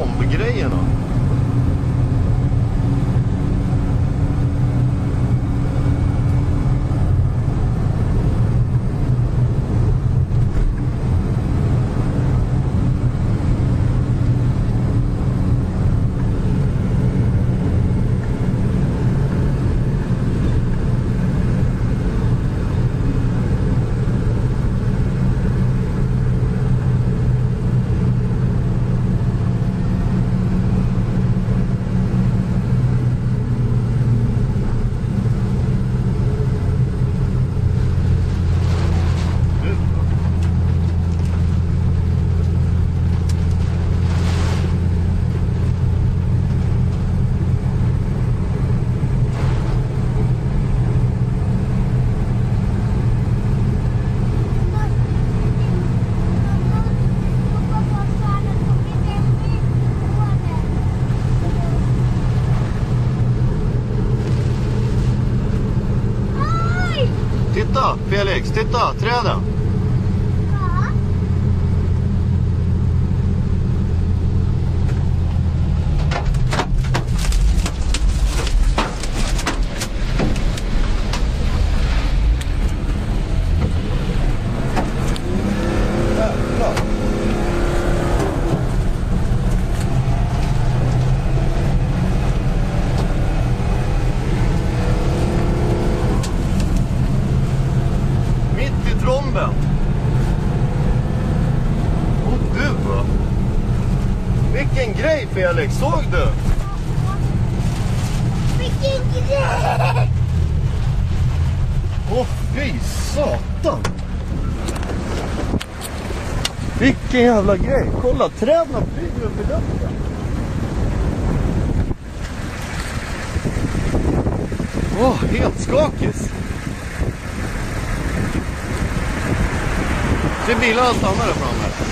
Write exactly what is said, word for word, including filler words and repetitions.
trombegrejerna. Titta, Felix, titta, träden. Ja. Tromben. Och du va? Vilken grej Felix, såg du? Vilken grej! Åh fy satan. Vilken jävla grej. Kolla, träden flyger upp i luften. Åh, helt skakis. Se bilarna stannar där framme.